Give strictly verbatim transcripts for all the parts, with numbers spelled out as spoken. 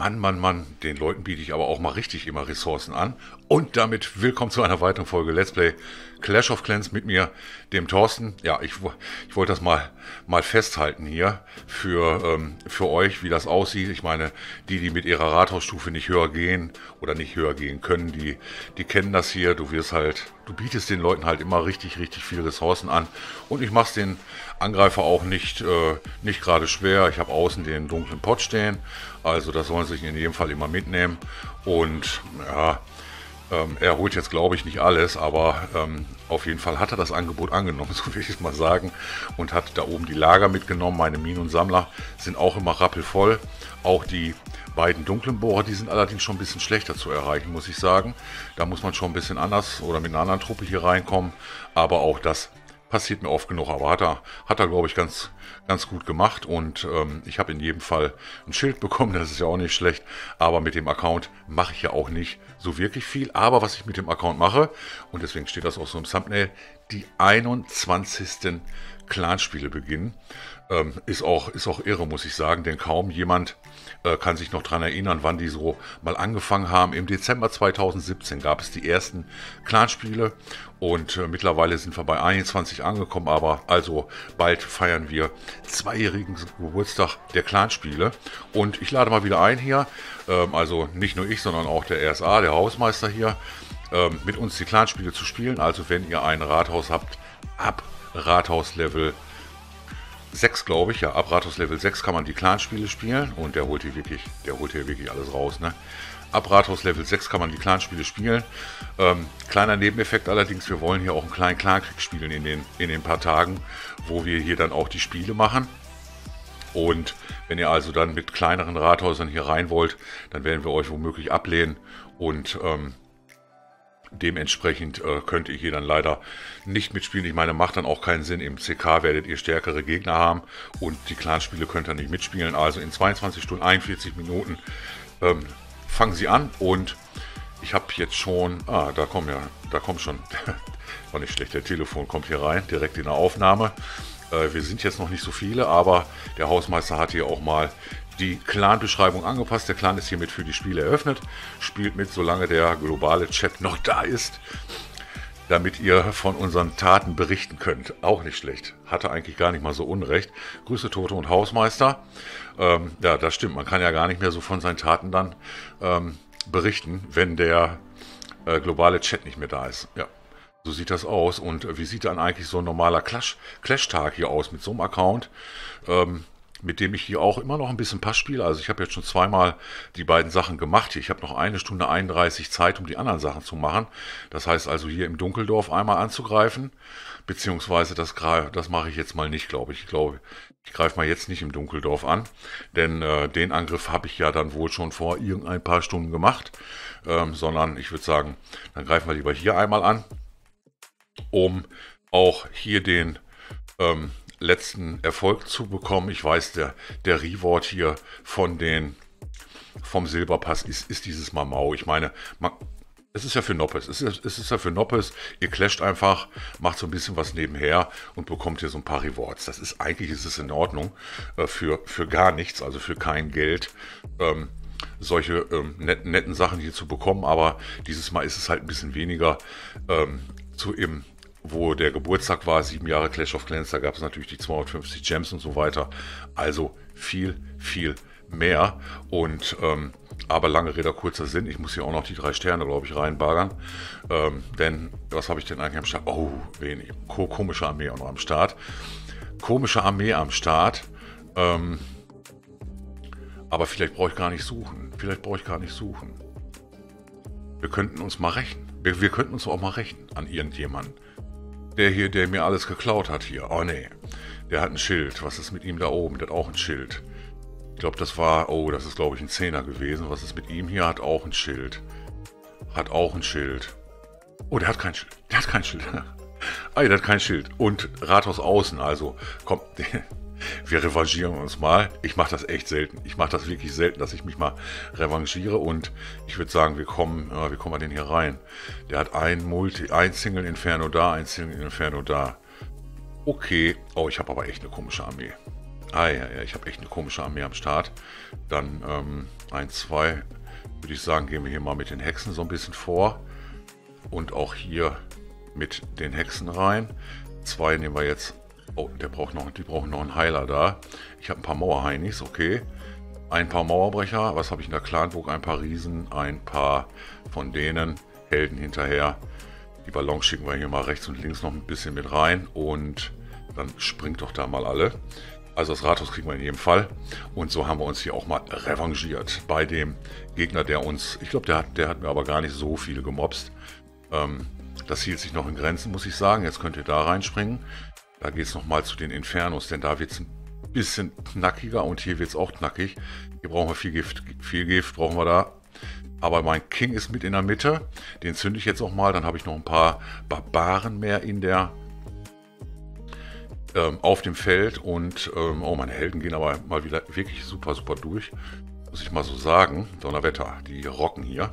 Mann, Mann, Mann, den Leuten biete ich aber auch mal richtig immer Ressourcen an. Und damit willkommen zu einer weiteren Folge Let's Play Clash of Clans mit mir, dem Thorsten. Ja, ich, ich wollte das mal, mal festhalten hier für, ähm, für euch, wie das aussieht. Ich meine, die, die mit ihrer Rathausstufe nicht höher gehen oder nicht höher gehen können, die, die kennen das hier. Du wirst halt, du bietest den Leuten halt immer richtig, richtig viele Ressourcen an. Und ich mach's den Angreifer auch nicht, äh, nicht gerade schwer. Ich habe außen den dunklen Pot stehen. Also das sollen sie sich in jedem Fall immer mitnehmen. Und ja, ähm, er holt jetzt glaube ich nicht alles, aber ähm, auf jeden Fall hat er das Angebot angenommen, so will ich es mal sagen. Und hat da oben die Lager mitgenommen. Meine Minen und Sammler sind auch immer rappelvoll. Auch die beiden dunklen Bohrer, die sind allerdings schon ein bisschen schlechter zu erreichen, muss ich sagen. Da muss man schon ein bisschen anders oder mit einer anderen Truppe hier reinkommen. Aber auch das passiert mir oft genug, aber hat er, hat er glaube ich, ganz, ganz gut gemacht. Und ähm, ich habe in jedem Fall ein Schild bekommen, das ist ja auch nicht schlecht. Aber mit dem Account mache ich ja auch nicht so wirklich viel. Aber was ich mit dem Account mache, und deswegen steht das auch so im Thumbnail, die einundzwanzigsten Clanspiele beginnen. Ähm, ist auch, ist auch irre, muss ich sagen, denn kaum jemand äh, kann sich noch daran erinnern, wann die so mal angefangen haben. Im Dezember zweitausendsiebzehn gab es die ersten Clanspiele und äh, mittlerweile sind wir bei einundzwanzig angekommen, aber also bald feiern wir zweijährigen Geburtstag der Clanspiele. Und ich lade mal wieder ein hier, ähm, also nicht nur ich, sondern auch der R S A, der Hausmeister hier, ähm, mit uns die Clanspiele zu spielen. Also wenn ihr ein Rathaus habt, ab Rathaus-Level sechs, glaube ich, ja, ab Rathaus Level sechs kann man die Clanspiele spielen und der holt hier wirklich, der holt hier wirklich alles raus, ne? Ab Rathaus Level sechs kann man die Clanspiele spielen. Ähm, kleiner Nebeneffekt allerdings, wir wollen hier auch einen kleinen Clankrieg spielen in den, in den paar Tagen, wo wir hier dann auch die Spiele machen. Und wenn ihr also dann mit kleineren Rathäusern hier rein wollt, dann werden wir euch womöglich ablehnen und ähm, dementsprechend äh, könnt ihr hier dann leider nicht mitspielen. Ich meine, macht dann auch keinen Sinn. Im C K werdet ihr stärkere Gegner haben und die Clanspiele könnt ihr nicht mitspielen. Also in zweiundzwanzig Stunden, einundvierzig Minuten ähm, fangen sie an und ich habe jetzt schon, ah, da kommen ja, da kommt schon, war nicht schlecht, der Telefon kommt hier rein, direkt in der Aufnahme. Äh, wir sind jetzt noch nicht so viele, aber der Hausmeister hat hier auch mal die Clan-Beschreibung angepasst. Der Clan ist hiermit für die Spiele eröffnet. Spielt mit, solange der globale Chat noch da ist, damit ihr von unseren Taten berichten könnt. Auch nicht schlecht. Hatte eigentlich gar nicht mal so unrecht. Grüße Toto und Hausmeister. Ähm, ja, das stimmt. Man kann ja gar nicht mehr so von seinen Taten dann ähm, berichten, wenn der äh, globale Chat nicht mehr da ist. Ja, so sieht das aus. Und äh, wie sieht dann eigentlich so ein normaler Clash- Clash-Tag hier aus mit so einem Account? Ähm, mit dem ich hier auch immer noch ein bisschen Pass spiele. Also ich habe jetzt schon zweimal die beiden Sachen gemacht. Ich habe noch eine Stunde einunddreißig Zeit, um die anderen Sachen zu machen. Das heißt also hier im Dunkeldorf einmal anzugreifen, beziehungsweise das, das mache ich jetzt mal nicht, glaube ich. Ich glaube, ich greife mal jetzt nicht im Dunkeldorf an, denn äh, den Angriff habe ich ja dann wohl schon vor irgendein paar Stunden gemacht, ähm, sondern ich würde sagen, dann greifen wir lieber hier einmal an, um auch hier den ähm, letzten Erfolg zu bekommen. Ich weiß, der, der Reward hier von den vom Silberpass ist, ist dieses Mal mau. Ich meine, man, es ist ja für Noppes. Es ist, es ist ja für Noppes. Ihr clasht einfach, macht so ein bisschen was nebenher und bekommt hier so ein paar Rewards. Das ist eigentlich ist es in Ordnung äh, für, für gar nichts, also für kein Geld. Ähm, solche ähm, net, netten Sachen hier zu bekommen, aber dieses Mal ist es halt ein bisschen weniger ähm, zu im wo der Geburtstag war, sieben Jahre Clash of Clans, da gab es natürlich die zweihundertfünfzig Gems und so weiter. Also viel, viel mehr. Und ähm, aber lange Rede, kurzer Sinn. Ich muss hier auch noch die drei Sterne, glaube ich, reinbaggern. Ähm, denn, was habe ich denn eigentlich am Start? Oh, wenig. Ko komische Armee auch noch am Start. Komische Armee am Start. Ähm, aber vielleicht brauche ich gar nicht suchen. Vielleicht brauche ich gar nicht suchen. Wir könnten uns mal rächen. Wir, wir könnten uns auch mal rächen an irgendjemanden. Der hier, der mir alles geklaut hat hier. Oh nee, der hat ein Schild. Was ist mit ihm da oben? Der hat auch ein Schild. Ich glaube, das war, oh, das ist glaube ich ein Zehner gewesen. Was ist mit ihm hier? Hat auch ein Schild. Hat auch ein Schild. Oh, der hat kein Schild. Der hat kein Schild. Ah, der hat kein Schild. Und Rathaus außen, also, komm, wir revanchieren uns mal. Ich mache das echt selten. Ich mache das wirklich selten, dass ich mich mal revanchiere. Und ich würde sagen, wir kommen, äh, wir kommen mal den hier rein. Der hat ein Multi, ein Single Inferno da, ein Single Inferno da. Okay. Oh, ich habe aber echt eine komische Armee. Ah ja, ja, ich habe echt eine komische Armee am Start. Dann ähm, ein, zwei, würde ich sagen, gehen wir hier mal mit den Hexen so ein bisschen vor. Und auch hier mit den Hexen rein. Zwei nehmen wir jetzt. Oh, der braucht noch, die brauchen noch einen Heiler da. Ich habe ein paar Mauerheinis, okay. Ein paar Mauerbrecher. Was habe ich in der Clanburg? Ein paar Riesen, ein paar von denen. Helden hinterher. Die Ballons schicken wir hier mal rechts und links noch ein bisschen mit rein. Und dann springt doch da mal alle. Also das Rathaus kriegen wir in jedem Fall. Und so haben wir uns hier auch mal revanchiert bei dem Gegner, der uns, ich glaube, der hat, der hat mir aber gar nicht so viele gemobst. Ähm, das hielt sich noch in Grenzen, muss ich sagen. Jetzt könnt ihr da reinspringen. Da geht es nochmal zu den Infernos, denn da wird es ein bisschen knackiger und hier wird es auch knackig. Hier brauchen wir viel Gift. Viel Gift brauchen wir da. Aber mein King ist mit in der Mitte. Den zünde ich jetzt auch mal. Dann habe ich noch ein paar Barbaren mehr in der ähm, auf dem Feld. Und ähm, oh, meine Helden gehen aber mal wieder wirklich super, super durch. Muss ich mal so sagen. Donnerwetter, die rocken hier.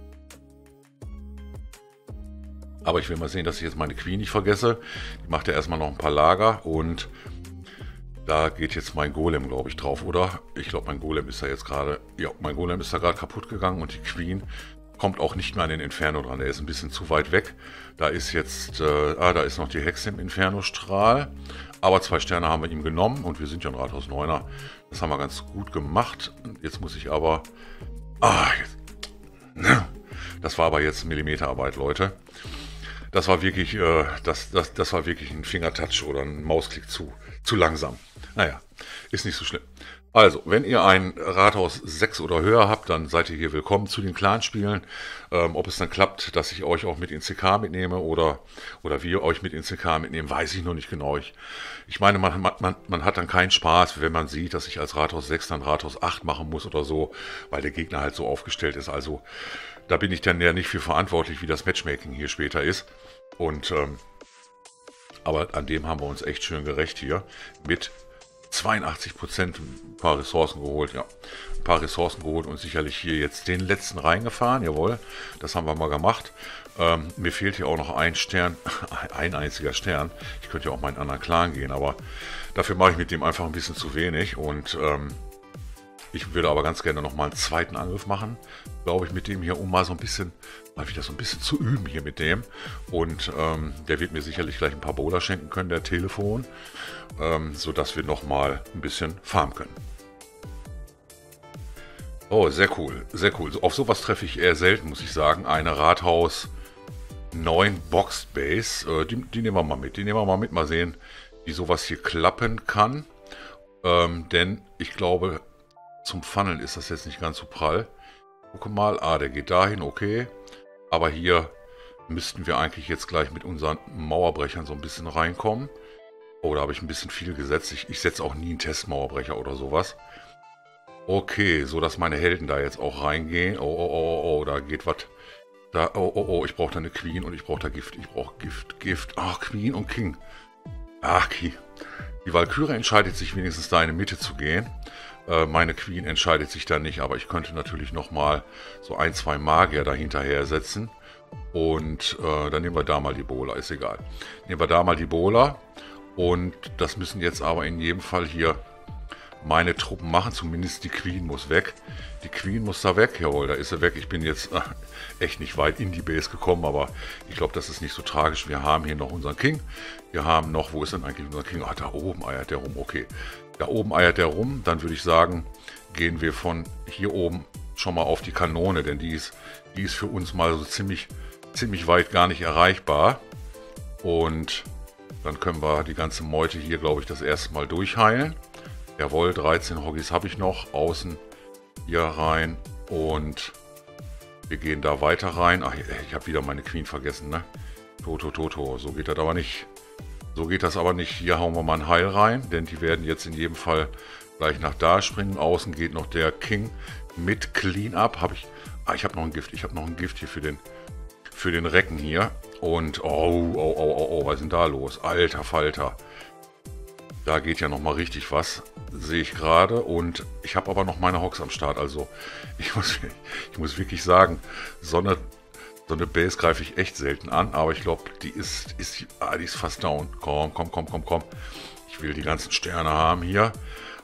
Aber ich will mal sehen, dass ich jetzt meine Queen nicht vergesse. Die macht ja erstmal noch ein paar Lager und da geht jetzt mein Golem, glaube ich, drauf, oder? Ich glaube, mein Golem ist da jetzt gerade, ja, mein Golem ist da gerade kaputt gegangen und die Queen kommt auch nicht mehr an den Inferno dran. Der ist ein bisschen zu weit weg. Da ist jetzt, äh, ah, da ist noch die Hexe im Inferno-Strahl. Aber zwei Sterne haben wir ihm genommen und wir sind ja ein Rathaus Neuner. Das haben wir ganz gut gemacht. Jetzt muss ich aber, ah, jetzt, das war aber jetzt Millimeterarbeit, Leute. Das war wirklich, äh, das, das, das war wirklich ein Fingertouch oder ein Mausklick zu, zu langsam. Naja, ist nicht so schlimm. Also, wenn ihr ein Rathaus sechs oder höher habt, dann seid ihr hier willkommen zu den Clanspielen. Ähm, ob es dann klappt, dass ich euch auch mit ins C K mitnehme oder, oder wir euch mit ins C K mitnehmen, weiß ich noch nicht genau. Ich, ich meine, man, man, man hat dann keinen Spaß, wenn man sieht, dass ich als Rathaus sechs dann Rathaus acht machen muss oder so, weil der Gegner halt so aufgestellt ist. Also, da bin ich dann ja nicht für verantwortlich, wie das Matchmaking hier später ist. Und, ähm, aber an dem haben wir uns echt schön gerecht hier. Mit zweiundachtzig Prozent ein paar Ressourcen geholt, ja. Ein paar Ressourcen geholt und sicherlich hier jetzt den letzten reingefahren, jawohl. Das haben wir mal gemacht. Ähm, mir fehlt hier auch noch ein Stern, ein einziger Stern. Ich könnte ja auch meinen anderen Clan gehen, aber dafür mache ich mit dem einfach ein bisschen zu wenig. Und ähm, ich würde aber ganz gerne noch mal einen zweiten Angriff machen, glaube ich, mit dem hier, um mal so ein bisschen, mal wieder so ein bisschen zu üben hier mit dem. Und ähm, der wird mir sicherlich gleich ein paar Bowler schenken können, der Telefon, ähm, sodass wir noch mal ein bisschen farmen können. Oh, sehr cool, sehr cool. Auf sowas treffe ich eher selten, muss ich sagen. Eine Rathaus neun Boxed Base, äh, die, die nehmen wir mal mit. Die nehmen wir mal mit, mal sehen, wie sowas hier klappen kann. Ähm, denn ich glaube, zum Funneln ist das jetzt nicht ganz so prall. Gucke mal, ah, der geht dahin, okay. Aber hier müssten wir eigentlich jetzt gleich mit unseren Mauerbrechern so ein bisschen reinkommen. Oh, da habe ich ein bisschen viel gesetzt. Ich, ich setze auch nie einen Testmauerbrecher oder sowas. Okay, so dass meine Helden da jetzt auch reingehen. Oh, oh, oh, oh, oh, da geht was. Da, oh, oh, oh, ich brauche da eine Queen und ich brauche da Gift. Ich brauche Gift, Gift. Ach, Queen und King. Ach, okay. Die Walküre entscheidet sich wenigstens da in die Mitte zu gehen. Äh, meine Queen entscheidet sich da nicht, aber ich könnte natürlich nochmal so ein, zwei Magier dahinterher setzen. Und äh, dann nehmen wir da mal die Bowler, ist egal. Nehmen wir da mal die Bowler. Und das müssen jetzt aber in jedem Fall hier meine Truppen machen. Zumindest die Queen muss weg. Die Queen muss da weg. Jawohl, da ist sie weg. Ich bin jetzt äh, echt nicht weit in die Base gekommen, aber ich glaube, das ist nicht so tragisch. Wir haben hier noch unseren King. Wir haben noch, wo ist denn eigentlich unser King? Ah, da oben eiert der rum. Okay, da oben eiert der rum. Dann würde ich sagen, gehen wir von hier oben schon mal auf die Kanone, denn die ist, die ist für uns mal so ziemlich, ziemlich weit gar nicht erreichbar. Und dann können wir die ganze Meute hier, glaube ich, das erste Mal durchheilen. Jawohl, dreizehn Hoggies habe ich noch. Außen hier rein. Und wir gehen da weiter rein. Ach, ich habe wieder meine Queen vergessen, ne? Toto, Toto. So geht das aber nicht. So geht das aber nicht. Hier hauen wir mal ein Heil rein, denn die werden jetzt in jedem Fall gleich nach da springen. Außen geht noch der King mit Clean-Up. Habe ich. Ah, ich habe noch ein Gift. Ich habe noch ein Gift hier für den, für den Recken hier. Und oh, oh, oh, oh, oh, was ist denn da los? Alter Falter. Da geht ja nochmal richtig was, sehe ich gerade. Und ich habe aber noch meine Hogs am Start. Also ich muss, ich muss wirklich sagen, so eine, so eine Base greife ich echt selten an. Aber ich glaube, die ist, ist, ah, die ist fast down. Komm, komm, komm, komm, komm. Ich will die ganzen Sterne haben hier.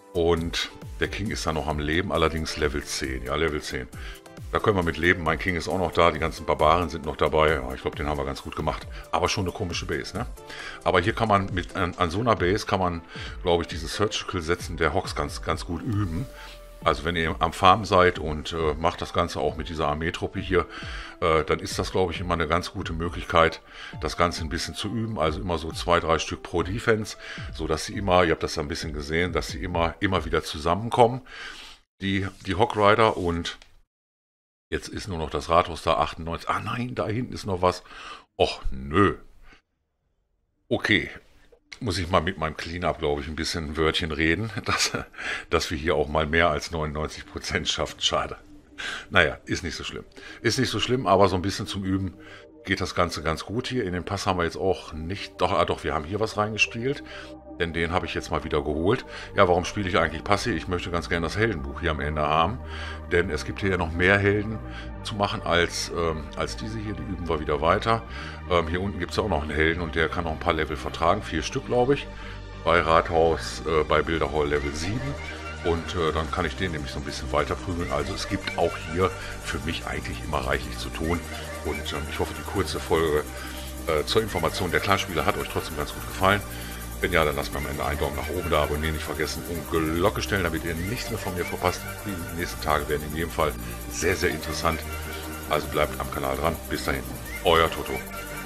Und der King ist dann noch am Leben, allerdings Level zehn. Ja, Level zehn. Da können wir mit leben. Mein King ist auch noch da. Die ganzen Barbaren sind noch dabei. Ja, ich glaube, den haben wir ganz gut gemacht. Aber schon eine komische Base, ne? Aber hier kann man mit an, an so einer Base kann man, glaube ich, dieses Surgical Setzen der Hogs ganz, ganz gut üben. Also wenn ihr am Farm seid und äh, macht das Ganze auch mit dieser Armeetruppe hier, äh, dann ist das, glaube ich, immer eine ganz gute Möglichkeit, das Ganze ein bisschen zu üben. Also immer so zwei, drei Stück pro Defense, so dass sie immer, ihr habt das ein bisschen gesehen, dass sie immer, immer wieder zusammenkommen, die, die Hog Rider. Und jetzt ist nur noch das Rathaus da, achtundneunzig. Ah nein, da hinten ist noch was. Och, nö. Okay. Muss ich mal mit meinem Cleanup, glaube ich, ein bisschen ein Wörtchen reden, dass, dass wir hier auch mal mehr als neunundneunzig Prozent schaffen. Schade. Naja, ist nicht so schlimm. Ist nicht so schlimm, aber so ein bisschen zum Üben geht das Ganze ganz gut hier. In den Pass haben wir jetzt auch nicht... Doch, ah, doch, wir haben hier was reingespielt, denn den habe ich jetzt mal wieder geholt. Ja, warum spiele ich eigentlich Pass hier? Ich möchte ganz gerne das Heldenbuch hier am Ende haben, denn es gibt hier ja noch mehr Helden zu machen als, ähm, als diese hier. Die üben wir wieder weiter. Ähm, hier unten gibt es ja auch noch einen Helden und der kann noch ein paar Level vertragen. Vier Stück, glaube ich. Bei Rathaus, äh, bei Bilderhall Level sieben. Und äh, dann kann ich den nämlich so ein bisschen weiter prügeln. Also es gibt auch hier für mich eigentlich immer reichlich zu tun. Und ähm, ich hoffe, die kurze Folge äh, zur Information der Clanspieler hat euch trotzdem ganz gut gefallen. Wenn ja, dann lasst mir am Ende einen Daumen nach oben da, abonnieren nicht vergessen und Glocke stellen, damit ihr nichts mehr von mir verpasst. Die nächsten Tage werden in jedem Fall sehr, sehr interessant. Also bleibt am Kanal dran. Bis dahin, euer Toto.